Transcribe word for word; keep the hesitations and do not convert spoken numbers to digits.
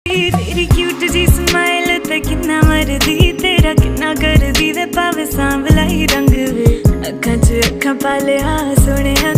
तेरी क्यूट जी स्माइल ते किन्ना मरदी तेरा किन्ना करदी वे पावे सांवला ही रंग वे अखां च अखां पा लिया सोहणिया